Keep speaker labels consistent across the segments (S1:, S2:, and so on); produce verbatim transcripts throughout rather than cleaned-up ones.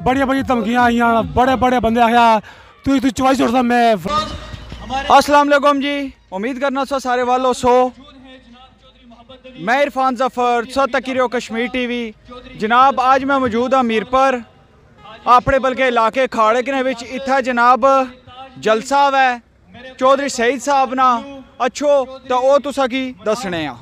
S1: बड़ी बड़ी धमकियां आईयां, बड़े बड़े बंदे आया तू तू चवाई छोड़ता मैं।
S2: अस्सलाम वालेकुम जी, उम्मीद करना सो सारे वालों सो मैं इरफान जफर सो तकीरो कश्मीर टीवी। जनाब आज मैं मौजूद हाँ मीर पर अपने बल्कि इलाके खाड़े कने विच। इत्थे जनाब जलसा है चौधरी सईद साहब ना अच्छो तो वह तुसा की दसने आ।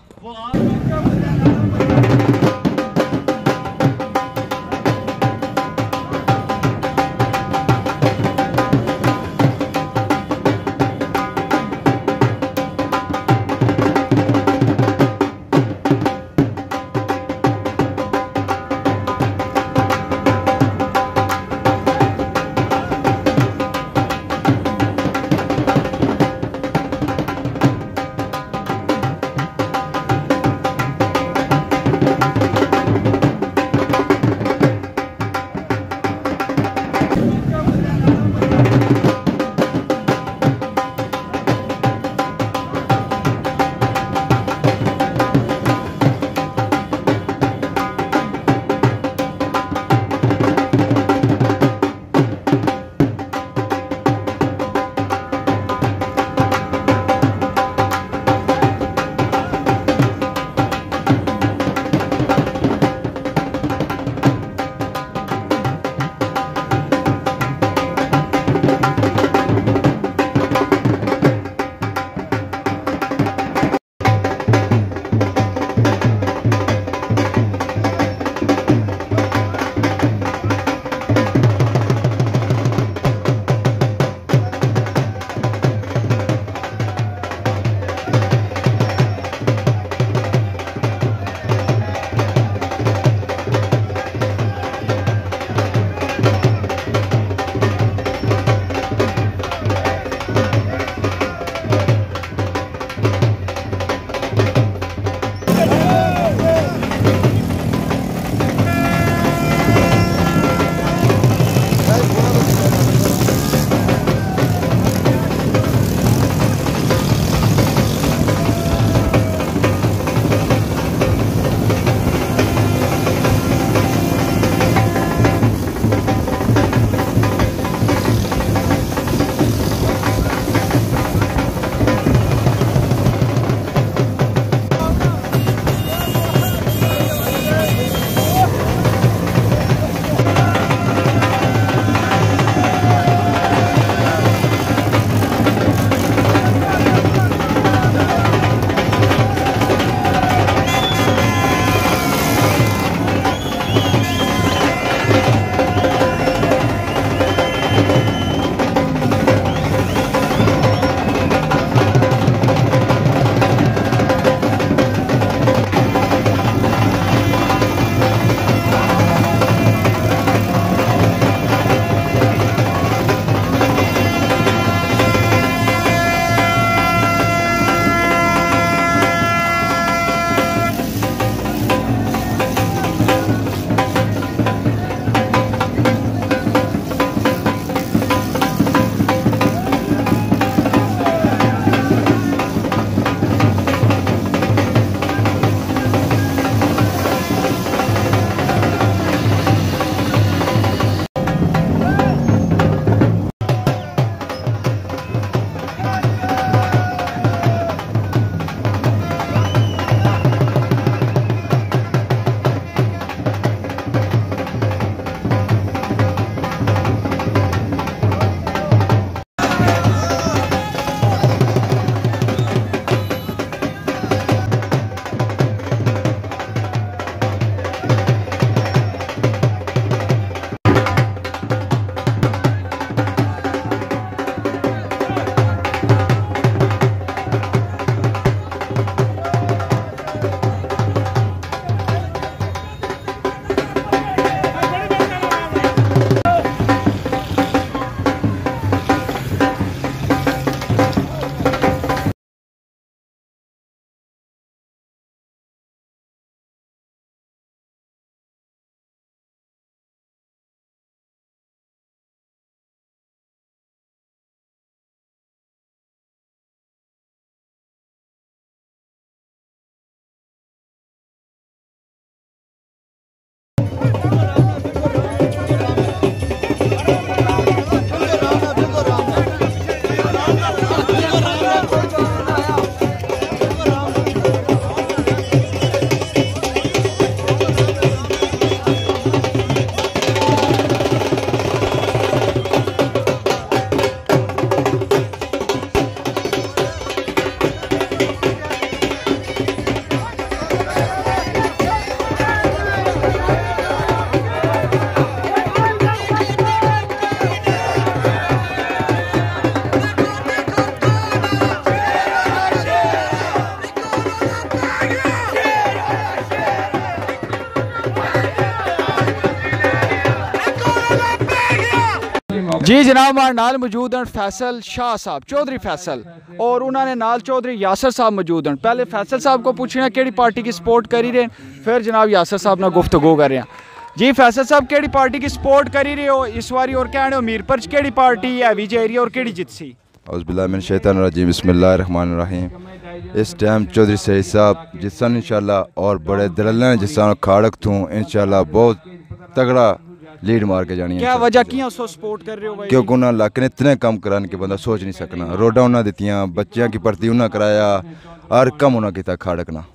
S2: जी जनाब हमारे नाल मौजूद हैं फैसल शाह साहब, चौधरी फैसल, और उन्होंने नाल चौधरी यासर साहब मौजूद हैं। पहले फैसल साहब को पूछना केड़ी पार्टी की सपोर्ट करी रहे, फिर जनाब यासर साहब ना गुफ्तगू कर रहे हैं। जी फैसल साहब केड़ी पार्टी की सपोर्ट करी रहे हो इस बारी, और कहने हो मीरपुर च केड़ी पार्टी है विजय एरिया और केड़ी जितसी?
S3: औज़ुबिल्लाहिमिनश्शैतानिर्रजीम बिस्मिल्लाहिर्रहमानिर्रहीम। इस टाइम चौधरी सईद साहब जिसन इंशाल्लाह और बड़े दलाल जिसन खाड़क थूं इंशाल्लाह बहुत तगड़ा लीड मार के जानी है।
S2: क्या वजह कियां उसको सपोर्ट कर रहे हो भाई?
S3: क्योंकि उन्होंने इलाके ने इतने कम कराने के बंदा सोच नहीं सकना। रोडा उन्हें दित्तियां, बच्चियां की भर्ती उन्हें कराया, हर कम उन्हें किया खाड़क ना,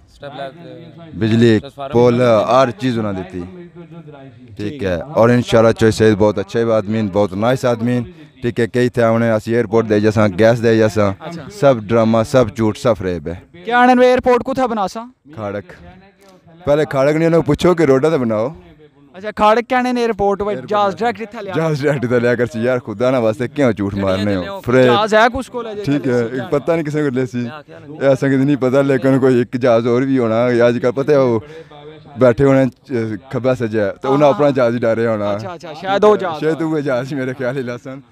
S3: बिजली पोल हर चीज़ उन्हें दी। ठीक है, और इंशाल्लाह चौधरी सईद बहुत अच्छे आदमी, बहुत नाइस आदमी। ठीक है, कई थे उन्हें अस एयरपोर्ट दे जैसा, गैस दे जैसा, सब ड्रामा, सब झूठ, सब फरेब है।
S2: क्या एयरपोर्ट को था बनासा
S3: खाड़क? पहले खाड़क नहीं उन्हें पूछो कि रोडा तो बनाओ।
S2: अच्छा खाड़क कहने ने एयरपोर्ट भाई जहाज डायरेक्ट इत्थे ले
S3: जहाज डायरेक्ट इत्थे ले कर यार खुदा ना वास्ते क्यों झूठ मारने हो? फ्रेब
S2: जहाज है कुछ को ले जाए।
S3: ठीक है, पता नहीं किसे को ले सी ऐसा कि नहीं पता, लेकिन कोई एक जहाज और भी होना आजकल पता है। वो बैठे होने खब्बा सजा तो उन्हें अपना जहाज ही डारे होना।
S2: अच्छा अच्छा शायद वो जहाज
S3: शायद वो जहाज मेरे ख्याल ही लसन।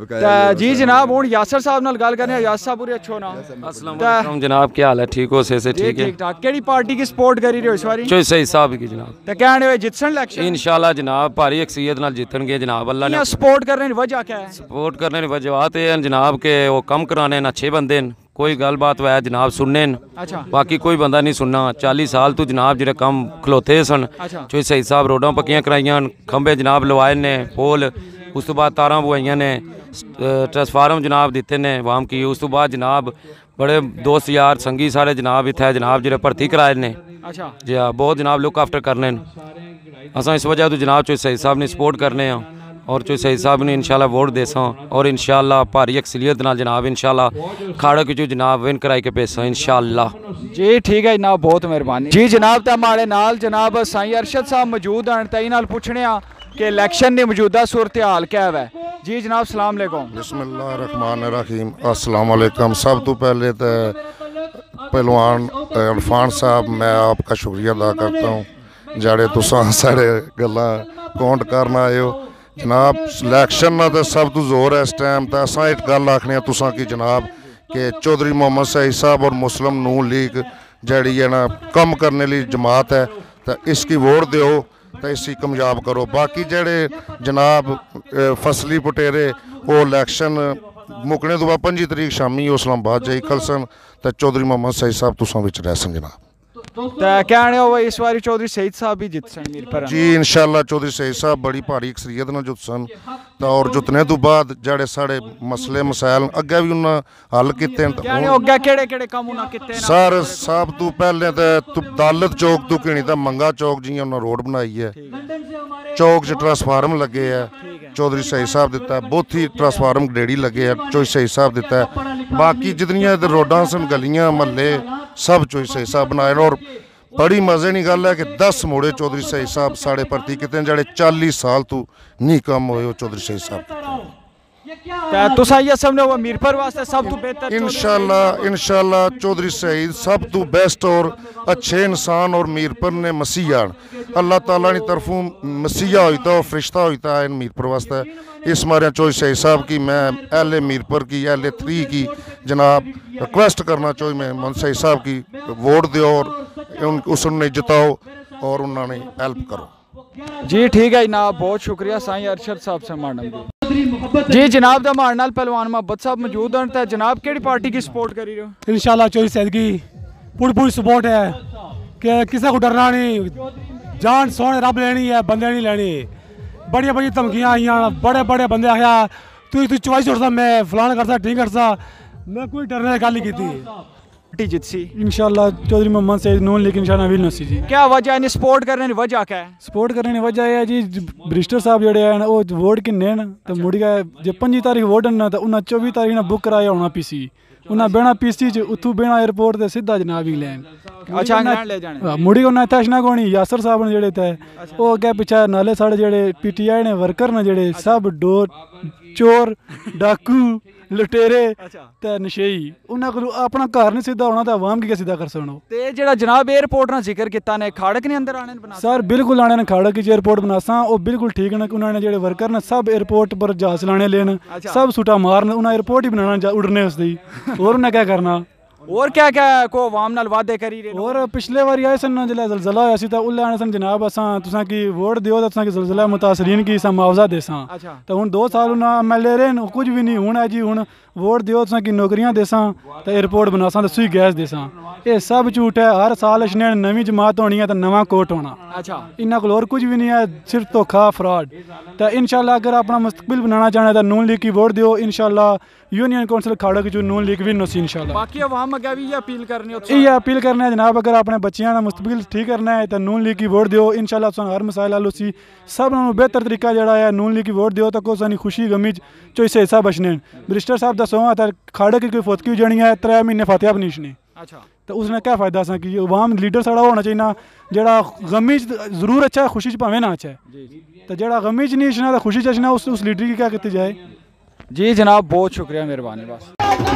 S2: जी जनाब हूँ यासर साहब नाल गल करने। यासर साहब पूरे अच्छो ना।
S4: अस्सलाम वालेकुम जनाब, क्या हाल है? ठीक हो? से से ठीक है।
S2: ठीक ठाक। केड़ी पार्टी की सपोर्ट करी रहे हो इस बारी?
S4: चौधरी सईद साहब की जनाब।
S2: ते कहने हुए जितसन इलेक्शन
S4: इंशाल्लाह जनाब भारी अक्सरियत नाल जीतणगे जनाब। अल्लाह ने
S2: सपोर्ट करने की वजह क्या है?
S4: सपोर्ट करने की वजह तो है जनाब के वो कम कराने न, अच्छे बंदे न, कोई गल बात वै जनाब सुनने न।
S2: अच्छा
S4: बाकी कोई बंदा नहीं सुनना। चालीस साल तो जनाब जेह्ड़े कम खलोते सन।
S2: अच्छा
S4: चौधरी सईद साहब रोडां पक्कियां कराइयां, खंबे जनाब लवाए ने, पोल, उस तो बाद तारां बुआइयां ने, ट्रांसफार्म जनाब दिते ने वाम की। उस तो बाद जनाब बड़े दोस्त यार संगी सारे जनाब इत्थे जनाब जेह्ड़े भर्ती कराए ने।
S2: अच्छा
S4: जी हाँ, बहुत जनाब लुक आफ्टर करने न। असां इस वजह तो जनाब चौधरी सईद साहब ने सपोर्ट करने हैं और चौधरी सईद साहब ने इंशाल्लाह वोट देसां और इंशाल्लाह भारी अक्सरियत नाल जनाब इंशाल्लाह खाड़क जो जनाब विन कराई के पेसां इंशाल्लाह।
S2: जी ठीक है जनाब, बहुत मेहरबानी जी जनाब। तो हमारे नाल जनाब साईं अरशद साहब मौजूद हैं, तई नाल पुछने आ कि इलेक्शन की मौजूदा सूरत हाल क्या है। जी जनाब सलाम अलैकुम।
S5: बिस्मिल्लाहिर्रहमानिर्रहीम। अस्सलाम वालेकुम। सब तो पहले तो पहलवान इरफान साहब मैं आपका शुक्रिया अदा करता हूँ जड़े तुसां साढ़े गल्लां काउंट करना आए हो जनाब। इलैक्शन का तो सब तो जोर है इस टाइम। तो अस एक गल आखने तुसां कि जनाब कि चौधरी मोहम्मद सईद साहब और मुस्लिम नून लीग जड़ी है ना कम करने ली जमात है, तो इसकी वोट दो तो इसी कामयाब करो। बाकी जड़े जनाब फसली पटेरे वो इलैक्शन मुकने तो बाद पंजी तरीक शामी इस्लामाबाद जाई खलसन तो चौधरी मोहम्मद सईद साहब तुसां विच रहसन जनाब।
S2: तो कहने हो इस बारी चौधरी सईद साहब भी जितसन मीरपुर?
S5: जी इंशाल्लाह चौधरी सईद साहब बड़ी भारी अक्सरियत न जुतसन तो और जुतने तो बाद जड़े साढ़े मसले मसाइल अगे भी उन्हें हल किते
S2: अगे केड़े केड़े कम उन्हें किते?
S5: सर सब तो पहले तो दालत चौक तो किणी तो मंगा चौक जियां उन्हें रोड बनाई है, चौक च ट्रांसफार्म लगे है चौधरी सईद साहब दिता है, बोथी ट्रांसफार्म गडेड़ी लगे है चौधरी सईद साहब दिता है। बाकी जितनियां इधर रोडां सन गलियां महल्ले सब चौधरी सईद साहब बनाए। और बड़ी मजे की गल है कि दस मुड़े चौधरी सईद साहब साढ़े भर्ती किते जड़े चालीस साल तो नहीं कम होए चौधरी सईद साहब।
S2: तुसा ये समझो वो मीरपुर वास्ते सब तो बेहतर
S5: इंशाल्लाह इंशाल्लाह चौधरी सईद सब तो बेस्ट और अच्छे इंसान और मीरपुर ने मसीहा अल्लाह ताला की तरफों मसीहा होता और फरिश्ता होता है मीरपुर वास्ते। इस मारे चौधरी सईद साहब की मैं एल ए मीरपुर की एल ए थ्री की जनाब रिक्वेस्ट करना चाहिए मैं मोहम्मद सईद साहब की वोट दो और उसने जिताओ और उन्होंने हेल्प करो।
S2: जी ठीक है जनाब, बहुत शुक्रिया साईं अरशद साहब से मैडम जी। जनाब दा हमारे नाल पहलवान मोहब्बत साहब मौजूद हैं। तो जनाब केड़ी पार्टी की सपोर्ट करी रहे हो?
S1: इंशाल्लाह चौधरी सईद की पूरी पूरी सपोर्ट है कि किसी को डरना नहीं, जान सोने रब लेनी है, बंदे नहीं लेनी। बड़िया बड़ी धमकियां आई, बड़े बड़े बंदे आया तू तू चवाई छोड़ता मैं फलाना करता ठीक करता, मैं कोई डरने की गल नहीं की।
S2: जितसी
S6: इंशाल्लाह चौधरी मोहम्मद सईद नून लेकिन इंशाल्लाह विल नसी जी।
S2: क्या वजह है सपोर्ट करने की वजह क्या है?
S6: सपोर्ट करने की वजह है जी बरिस्टर साहब जेडे हैं वो वोट किन्ने न तो मुड़ गए जे पंजी तारीख वोट न तो उन्हें चौबी तारीख ने बुक कराया होना पीसी, उन्हें बहना पीसी च उत्थू बहना एयरपोर्ट से सीधा जनाब इंग्लैंड।
S2: अच्छा इंग्लैंड ले जाने
S6: मुड़ी उन्हें इत्थे अशना कोनी यासर साहब ने जेडे थे वो अगे पिछे नाले साढ़े जेडे पीटीआई ने वर्कर ने जेडे सब डोर चोर डाकू लुटेरे
S2: अच्छा।
S6: ते नशेई उन्हां कोल अपना घर नहीं सीधा होना ते आवाम की क्या सीधा कर सकनो।
S2: ते जेड़ा जनाब एयरपोर्ट ना जिक्र किता ने खाड़क ने अंदर आने बना
S6: सर बिल्कुल आने ने खाड़क च एयरपोर्ट बनासा और बिल्कुल ठीक न उन्होंने जेड़े वर्कर ने सब एयरपोर्ट पर जहाज चलाने लेन सब सूटा मारन उन्हें एयरपोर्ट ही बनाना उड़ने उसदी और उन्हें क्या करना
S2: और क्या क्या को आवाम नाल वादे करी रहे
S6: और पिछले बारी आए सन जिसलै जलजला होया सी तां उल्लै आने सन जनाब असां तुसां की वोट दियो तां तुसां की जलजला मुतासरीन की असां मुआवजा देसां तां हुण दो साल उन्हां एम एल ए रेह् कुछ भी नहीं हुण है जी हुण वोट दियो तुसां की नौकरियां देसां ते एयरपोर्ट बनासां ते सुई गैस देसां ये सब झूठ है। हर साल इन्हें नवीं जमात होनी है तो नवा कोट होना
S2: अच्छा
S6: इन्हां कोल और कुछ भी नहीं है सिर्फ धोखा फ्रॉड। तो इंशाल्लाह अगर अपना मुस्तकबिल बनाना चाहना तो नून लीग की वोट दियो इंशाल्लाह यूनियन काउंसिल खाड़क जो नून लीग विन होसी इंशाल्लाह।
S2: बाकी अवाम अगे भी ये अपील करनी हो
S6: ये अपील करना है जनाब अगर अपने बच्चियां का मुस्तकबिल ठीक करना है तो नून लीग की वोट दियो इंशाल्लाह तुहां हर मसाइल हल होसी। सब नालों बेहतर तरीका जड़ा है नून लीग की वोट दियो तो कोई खुशी गमी चो इससे हिस्सा बचने। बरिस्टर साहब दसो तो खाड़क की कोई फौतकी जानी है त्रै महीने फातिहा बनीशने
S2: अच्छा
S6: तो उसने क्या फायदा सा कि अवाम लीडर साढ़ा होना चाहिए जड़ा गमी जरूर अच्छा है खुशी भावें ना अच्छा है तो जड़ा गमी च नहीं अचना तो खुशी च अचना उस उस लीडर की क्या की जाए।
S2: जी जनाब बहुत शुक्रिया मेहरबानी बस।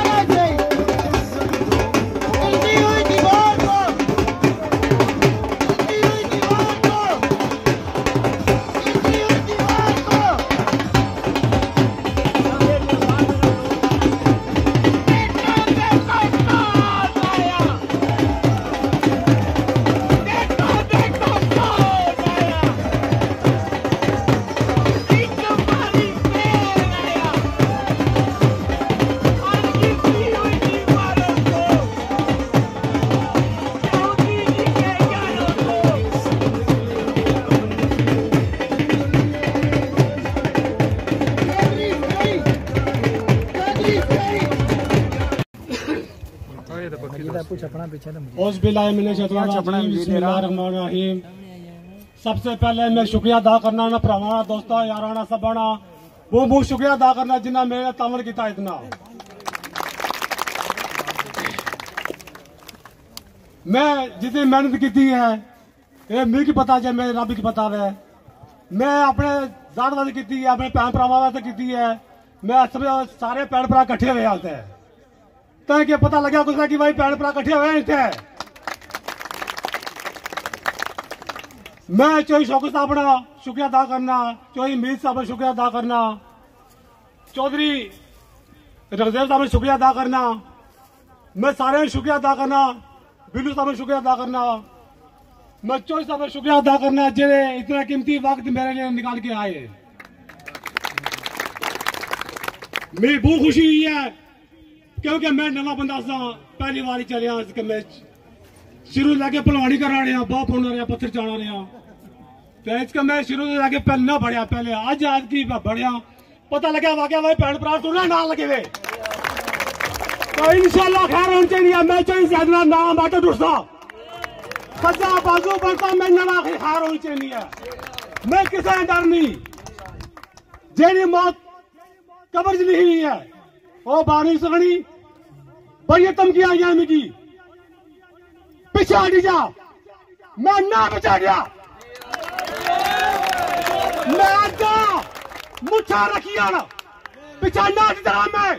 S1: सबसे पहले मैं शुक्रिया अदा करना ना भरावाना दोस्तों याराना सबना बहुत बहुत शुक्रिया अदा करना जिन्ना मेरे तामन किया इतना। मैं जितनी मेहनत की है ये मिगी की पता है मेरे रब की पता है मैं अपने जात वास्ते की है अपने भैन भरावां वास्ते की है मैं सब सारे भैन भरा कट्ठे हुए हालत है तो क्या पता लगे कुछ कि भाई भैन भरा कट्ठे हुए इतने। मैं चौधरी शौकत साहब का शुक्रिया अदा करना चौधरी मीर साहब का शुक्रिया अदा करना चौधरी रगजेब साहब का शुक्रिया अदा करना मैं सारे शुक्रिया अदा करना बिल्लू साहब का शुक्रिया अदा करना मैं चौधरी साहब का शुक्रिया अदा करना जिन्हें इतना कीमती वक्त मेरे लिए निकाल के आए। मेरी बहुत खुशी हुई है क्योंकि मैं नवा बंदा सा पहली बार चलिया मैं शुरू लगे पलवानी करा रहा बहुत पौना रहा पत्थर चाड़ा रहा तो इसका मैं शुरू से लगे पहले ना बढ़िया पहले आज आज की बढ़िया पता लगा वाकई भाई भैन भरा टूना ना लगे हुए तो इंशाल्लाह खैर होनी चाहिए। मैं चाहिए नाम बाटो टूटता सज्जा बाजू बनता मैं ना खैर होनी चाहिए मैं किसी डर नहीं जेनी मौत कब्र च लिखी हुई है वो बानी सकनी बड़ी धमकी आई है मिगी पीछे हटी जा मैं ना बचा गया मैं आजा मुछा रखी आना पीछे ना हटा मैं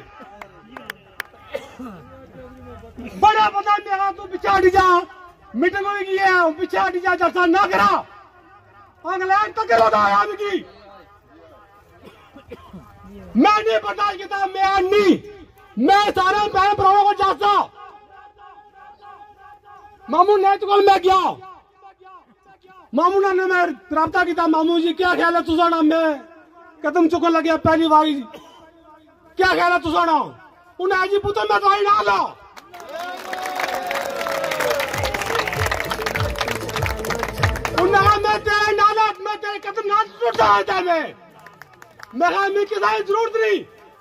S1: बड़ा पता मेरा तू पीछे हटी जा मीटिंग हुई की है पीछे हटी जा जलसा ना करा इंग्लैंड तक रोदा आया मिगी मैं नहीं बर्दाश्त किया मैं नहीं मैं सारे बहन भराओं को जाता मामू ने तो मैं गया मामू ने मैं रब्ता किया मामू जी क्या ख्याल है तुसा नाम में कदम चुकन लगे पहली बार क्या ख्याल है तुसा नाम उन्हें जी पुत्र मैं दवाई ना ला उन्हें मैं तेरे नाला मैं तेरे कदम ना टूटा है मैं मैं मैं किसी जरूरत नहीं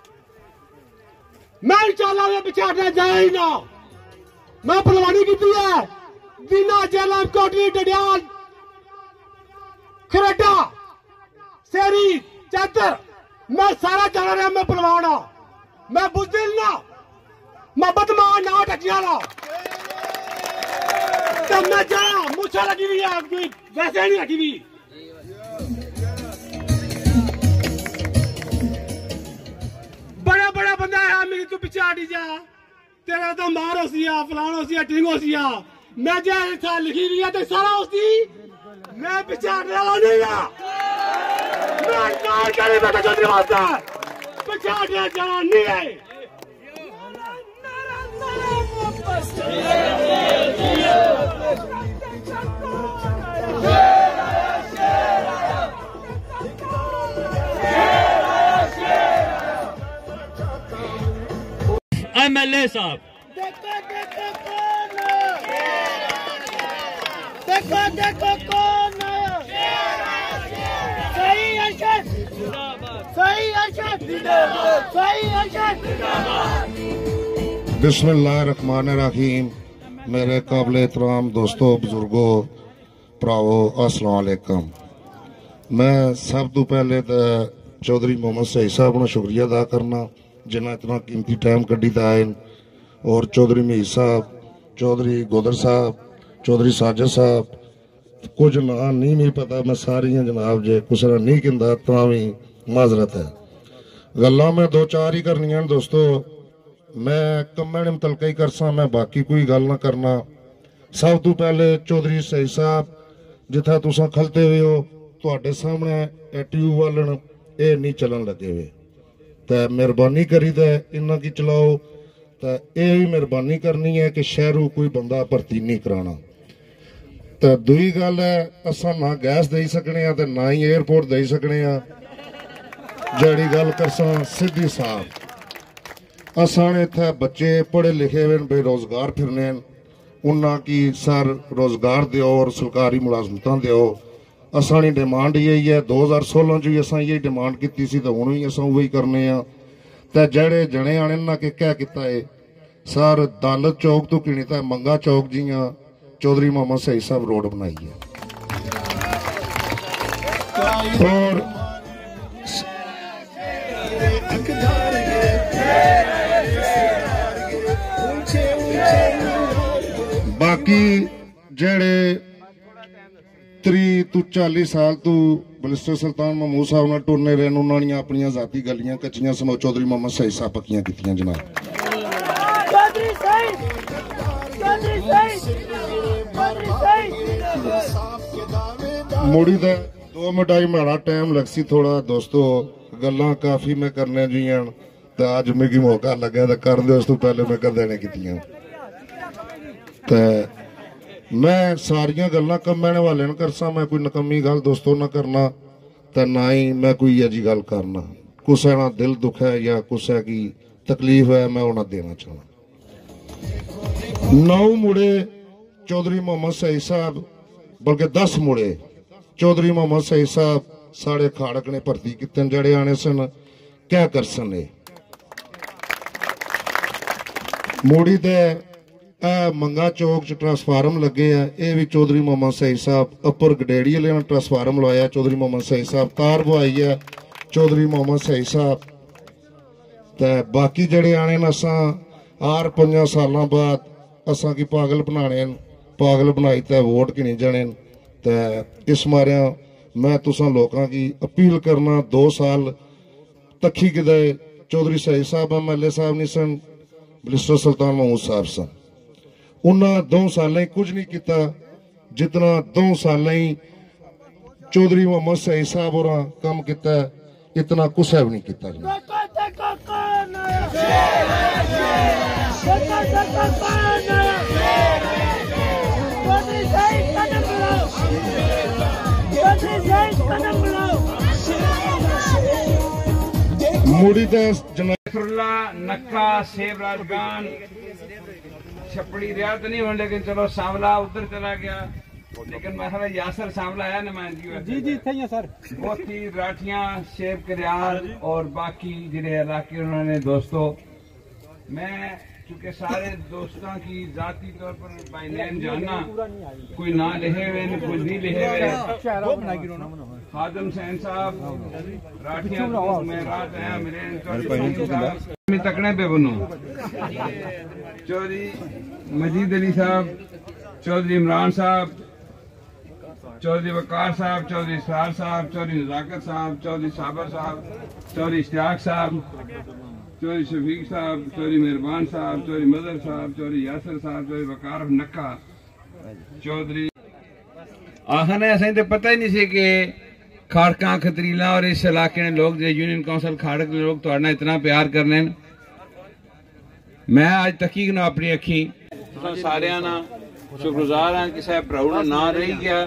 S1: मैं इंशाल्लाह में पीछे हटना जाए ही ना मैं पलवानी की है दीना जेलम कोटली डडियाल खरेटा सेरी चादर मैं सारा चला रहा मैं पलवाना मैं बुजदिल ना मोहब्बत मां ना टचिया ना तो मैं जा मुझे लगी हुई है आपकी वैसे नहीं लगी हुई बड़ा बड़ा बंदा है तेरा तो मारो सिया फलानो सिया टिंगो सिया मैं जे था लिखी हुई है तो सारा उसकी मैं पिछाड़ने वाला नहीं है मैं इनकार करे बेटा चौधरी वास्ता पिछाड़ने जाना नहीं है
S7: एमएलए साहब
S8: देखो देखो कौन देखो देखो कौन सही अरशद सही अरशद सही अरशद
S5: बिस्मिल्लाहिर्रहमानिर्रहीम। मेरे काबिल एहतराम दोस्तों बुजुर्गों भरावो अस्सलाम वालेकुम। मैं सब तो पहले तो चौधरी मोहम्मद सईद साहब का शुक्रिया अदा करना जिन्हें इतना कीमती टाइम कड्ढी आए और चौधरी मीर साहब चौधरी गोदर साहब चौधरी साजिद साहब कुछ ना नहीं मिल पता मैं सारियां जनाब जे कुछ नहीं कहता तो भी माजरत है गल्लां मैं दो चार ही करनियां दोस्तों मैं कम्में मुतलका ही करसा मैं बाकी कोई गल ना करना। सब तो पहले चौधरी सईद साहब जिथा तुसा खलते हुए हो तुहाडे सामने ट्यूब वालन ये नहीं चलन लगे हुए तो मेहरबानी करी तो इन्ना की चलाओ तो यह भी मेहरबानी करनी है कि शहरों कोई बंदा भर्ती नहीं कराना। तो दुई गल है असा ना गैस दे सकने तो ना ही एयरपोर्ट दे सकने जड़ी गल करसा सिद्धी साहब असा इत्थे बच्चे पढ़े लिखे हुए बेरोजगार फिरने उन्ना की सर रोजगार दो और सरकारी मुलाजमत दो असानी डिमांड यही है दो हज़ार सोलह च भी असा यही डिमांड की सी तो हुण भी असा वही करने तो जड़े जने आने ना के क्या किता है सर दालत चौक तो किणी तो मंगा चौक जियां चौधरी मोहम्मद सईद साहब रोड बनाई है और बाकी जड़े त्री तू चाली साल तू बलिस्टर सुल्तान महमूद साहब नाल टुरने रहे उन्होंने अपनी जाती गलियां कच्चियां समो चौधरी मोहम्मद सईद साहब पक्कियां कीतियां जनाब। मुड़ी दा दो मिनट माड़ा टाइम लगसी थोड़ा दोस्तों गल्लां काफी मैं करने जियां तो अज मिगी मौका लगे तो कर दे उस तो पहले मैं कदे नहीं कीतियां ते मैं सारिया गल्लां कम्में वाले न करसा मैं कोई नकमी गल दोस्तों ना करना तो ना ही मैं कोई अजी गल करना कुसै ना दिल दुख है या कुसै की तकलीफ है मैं उन्हें देना चाहना। नौ मुड़े चौधरी मोहम्मद सईद साहब बल्कि दस मुड़े चौधरी मोहम्मद सईद साहब साढ़े खाड़क ने भर्ती कितने जड़े आने सन क्या कर सने मूड़ी दे मंगा चौक च ट्रांसफार्म लगे है ये भी चौधरी मोहम्मद सईद साहब अपर गडेड़ी वाले ने ट्रांसफार्म लवाया चौधरी मोहम्मद सईद साहब तार बवाई है चौधरी मोहम्मद सईद साहब ते बाकी जड़े आने न असा हर पंजा साल बाद असा की पागल बनाने पागल बनाई तो वोट गिने जाने ते इस मारिया मैं तुसा लोगों की अपील करना दो साल तखी किदे चौधरी सईद साहब एम एल ए साहब नहीं सन बलिस्टर सुल्तान महमूद साहब सन उन्हें दो साल कुछ नहीं किया जितना दो साल चौधरी मोहम्मद सईद साहब और काम किया इतना कुछ भी नहीं किया। मुड़ी
S9: नक्का सेब राजगान छपड़ी रहा तो नहीं लेकिन चलो सांवला उधर चला गया लेकिन मसला यासर सांवला है नुमाइंदगी जी जी थे सर बहुत ही राठियां सेब करियाल और बाकी जिले इलाके उन्होंने दोस्तों मैं चूंकि सारे दोस्तों की जाती तौर पर बाई नेम जानना कोई ना लिखे हुए कोई नहीं लिखे हुए खादम सैन साहब राठियां में रात आया मेरे तकने पे बनो चौधरी मजीद अली साहब चौधरी इमरान साहब चौधरी वकार साहब चौधरी सरार साहब चौधरी नजाकत साहब चौधरी साबर साहब चौधरी इश्तियाक साहब चौधरी शफीक साहब, चौधरी मेहरबान साहब, चौधरी मदर साहब, चौधरी यासर साहब, चौधरी वकार नक्का चौधरी आखने असें तो पता ही नहीं सी कि खाड़का खतरीला और इस इलाके ने लोग जो यूनियन काउंसिल खाड़क के लोग तो इतना प्यार करने मैं आज तकीक ना अपनी अखी सारे ना शुक्रगुजार हाँ कि साहब भराऊ ना रही गया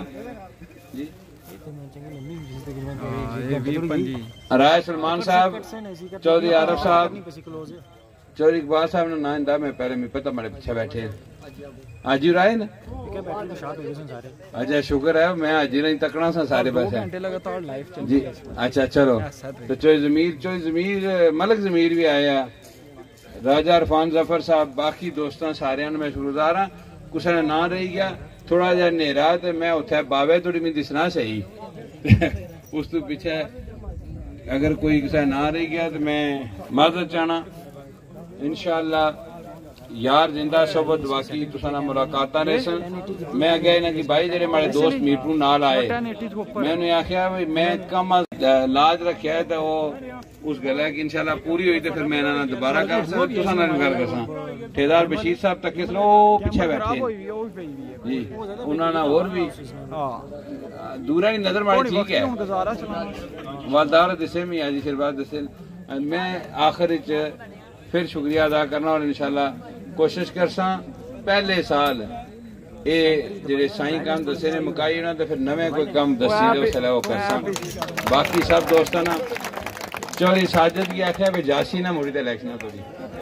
S9: राय सलमान साहब, चौधरी आरफ साहब, चौधरी इकबाल साहब ने ना इंदा मैं पहले मैं पता मेरे पीछे बैठे आज ही राय ना अच्छा शुक्र है मैं आज ही नहीं तकड़ा सा सारे बस है जी अच्छा चलो तो चौधरी जमीर चौधरी जमीर मलक जमीर भी आया राजा इरफान जफर साहब बाकी दोस्तों सारे मैं शुक्रगुजार हाँ कुछ ने ना रही गया थोड़ा जहा नेरा तो मैं उत्थे बावे थोड़ी मैं दिसना सही उस तो पीछे अगर कोई किसी ना रही गया तो मैं मदद चाहना इंशाअल्लाह यार जिंदा सोबत बाकी तुसाना मुलाकात रहे सन मैं अगे ना कि भाई जेडे हमारे दोस्त मीटू नाल आए मैंने आख्या भाई मैं कम लाज रखा है तो वो उस गल है कि इंशाल्लाह पूरी हुई तो फिर मैं इन्होंने दोबारा कर सकता तुसाना गल करसा ठेदार बशीर साहब तक के सलो पीछे बैठे जी उन्होंने और भी दूरा ही नजर मारी ठीक है वालदार दिसे में आज फिर बाद दिसे मैं आखिर फिर शुक्रिया अदा करना और इंशाल्लाह कोशिश करसा पहले साल ये जेडे साई काम दसे ने मुकाई ना तो फिर नवे कोई काम दसी दे उसले वो करसा बाकी सब दोस्तों ना चौधरी साजिद की आख्या भी जासी ना मुड़ी ते इलेक्शन थोड़ी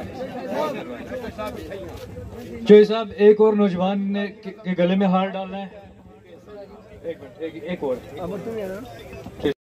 S7: चौधरी साहब एक और नौजवान ने के गले में हार डालना है एक मिनट एक, एक और